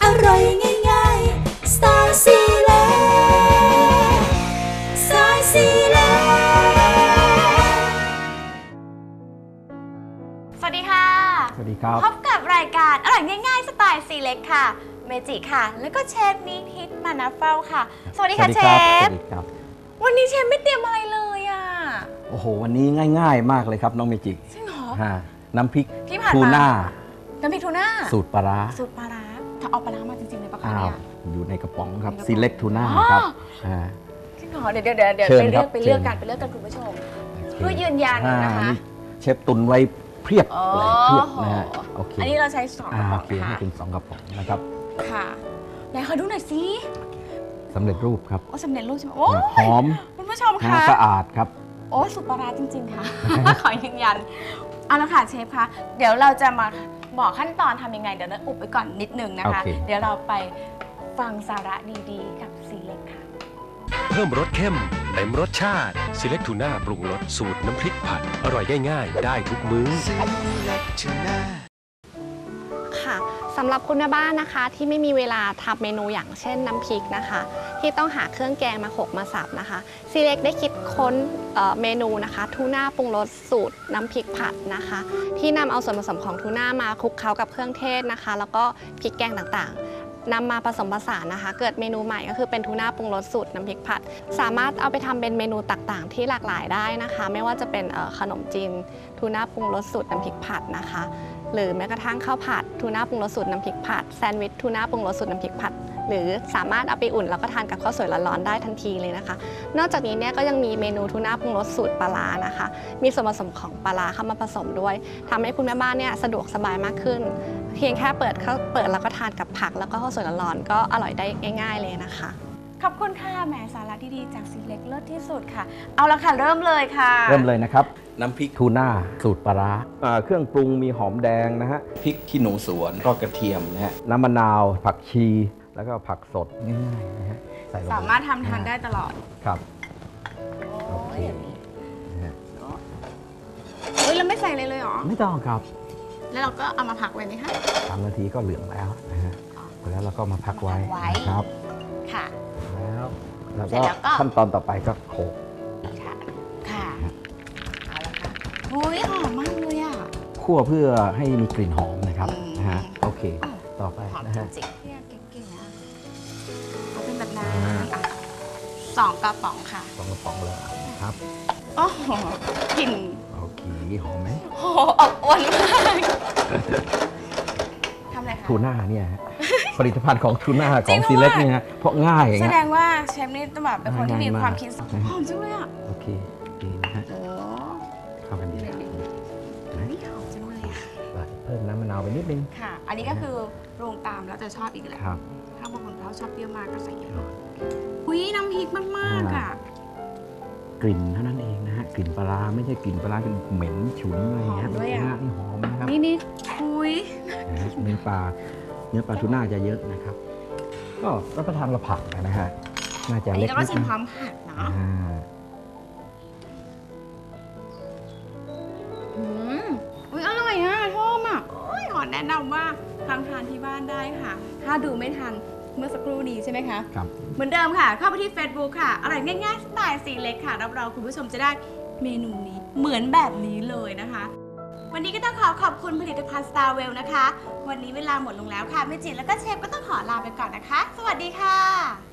ร่อยง่ายๆสไตล์ซีเล็กสไตล์ซีเล็กสวัสดีค่ะสวัสดีครับพบกับรายการอร่อยง่ายๆสไตล์ซีเล็กค่ะเมจิค่ะแล้วก็เชฟนิทิตมานาเฝ้าค่ะสวัสดีค่ะเชฟสวัสดีครับวันนี้เชฟไม่เตรียมอะไรเลยอ่ะโอ้โหวันนี้ง่ายๆมากเลยครับน้องเมจิจริงเหรอน้ำพริกทูน่าสูตรปลาร้าถ้าเอาปลาร้ามาจริงๆเลยปะคะเนี่ยอยู่ในกระป๋องครับซีเล็กทูน่าครับจริงเหรอเดี๋ยวไปเลือกกันคุณผู้ชมเพื่อยืนยันนะคะเชฟตุนไว้เพียบเลยเพียบนะฮะโอเคอันนี้เราใช้2 กระป๋องค่ะให้เป็น2 กระป๋องนะครับค่ะไหนขอดูหน่อยสิสำเร็จรูปครับสำเร็จรูปใช่ไหมโอ้หอมคุณผู้ชมค่ะสะอาดครับโอ้สุปลาร้าจริงๆค่ะขอยืนยันเอาละค่ะเชฟคะเดี๋ยวเราจะมาบอกขั้นตอนทำยังไงเดี๋ยวเราอุบไปก่อนนิดนึงนะคะเดี๋ยวเราไปฟังสาระดีๆกับซีเล็กค่ะเพิ่มรสเข้มเต็มรสชาติซีเล็กทูน่าปรุงรสสูตรน้ำพริกผัดอร่อยง่ายๆได้ทุกมื้อค่ะสำหรับคุณแม่บ้านนะคะที่ไม่มีเวลาทำเมนูอย่างเช่นน้ำพริกนะคะที่ต้องหาเครื่องแกงมาโขลกมาสับนะคะซีเล็กได้คิดค้นเมนูนะคะทูน่าปรุงรสสูตรน้ำพริกผัดนะคะที่นำเอาส่วนผสมของทูน่ามาคลุกเคล้ากับเครื่องเทศนะคะแล้วก็พริกแกงต่างๆนำมาผสมผสานนะคะเกิดเมนูใหม่ก็คือเป็นทูน่าปรุงรสสูตรน้ำพริกผัดสามารถเอาไปทำเป็นเมนูต่างๆที่หลากหลายได้นะคะไม่ว่าจะเป็นขนมจีนทูน่าปรุงรสสูตรน้ำพริกผัดนะคะหรือแม้กระทั่งข้าวผัดทูน่าปรุงรสสูตรน้ำพริกผัดแซนด์วิชทูน่าปรุงรสสูตรน้ำพริกผัดหรือสามารถเอาไปอุ่นแล้วก็ทานกับข้าวสวยร้อนๆได้ทันทีเลยนะคะนอกจากนี้เนี่ยก็ยังมีเมนูทูน่าปรุงรสสูตรปลาร้านะคะมีส่วนผสมของปลาร้าเข้ามาผสมด้วยทำให้คุณแม่บ้านเนี่ยสะดวกสบายมากขึ้นเพียงแค่เปิดแล้วก็ทานกับผักแล้วก็ข้าวสวยร้อนๆก็อร่อยได้ง่ายๆเลยนะคะขอบคุณค่ะแหมสาระดีๆจากซีเล็กเลิศที่สุดค่ะเอาละค่ะเริ่มเลยค่ะเริ่มเลยนะครับน้ำพริกทูน่าสูตรปลาร้าเครื่องปรุงมีหอมแดงนะฮะพริกขี้หนูสวนก็กระเทียมนะฮะน้ำมะนาวผักชีแล้วก็ผักสดง่ายๆนะฮะใส่ลงไปสามารถทำทานได้ตลอดครับโอเคเราไม่ใส่เลยเหรอไม่ต้องครับแล้วเราก็เอามาพักไว้ไหมคะ 3 นาทีก็เหลืองแล้วนะฮะแล้วเราก็มาพักไว้นะครับค่ะแล้วก็ขั้นตอนต่อไปก็โขลกค่ะเอาละค่ะโอ้ยหอมมากเลยอ่ะคั่วเพื่อให้มีกลิ่นหอมนะครับนะฮะโอเคต่อไปนะฮะจริงๆเนี่ยเก่งๆนะเอาเป็นแบบนั้น2 กระป๋องค่ะ 2 กระป๋องเลยครับโอ้โหกลิ่นโอเคหอมไหมโอ้อบอวลมากทำอะไรคะทูน่าเนี่ยผลิตภัณฑ์ของทูน่าของซีเล็กเนี่ยเพราะง่ายแสดงว่าเชฟนี่ต้องแบบเป็นคนที่มีความคิดหอมจังเลยอ่ะโอเคดีนะฮะเข้ากันดีเลยนี่หอมจังเลยอ่ะเพิ่มน้ำมะนาวไปนิดนึงค่ะอันนี้ก็คือปรุงตามแล้วจะชอบอีกแหละถ้าบางคนเขาชอบเปรี้ยวมากก็ใส่เยอะอุ้ยน้ำพริกมากๆอ่ะกลิ่นเท่านั้นเองนะฮะกลิ่นปลาไม่ใช่กลิ่นปลาเป็นเหม็นฉุนอะไรเงี้ยนี่หอมนะครับนี่คุยเนื้อปลาทูน่าจะเยอะนะครับก็รับประทานกับผักนะฮะน่าจะเล็กนิดนึงแล้วก็ชิมพร้อมผักเนาะอุ้ยอร่อยอ่ะชอบอ่ะขอแนะนำว่าทำทานที่บ้านได้ค่ะถ้าดูไม่ทันเมื่อสักครู่นี้ใช่ไหมคะครับเหมือนเดิมค่ะเข้าไปที่ Facebook ค่ะอร่อยง่ายๆสไตล์ซีเล็กค่ะรับรองคุณผู้ชมจะได้เมนูนี้เหมือนแบบนี้เลยนะคะวันนี้ก็ต้องขอบคุณผลิตภัณฑ์ Starwell นะคะวันนี้เวลาหมดลงแล้วค่ะเมจิแล้วก็เชฟก็ต้องขอลาไปก่อนนะคะสวัสดีค่ะ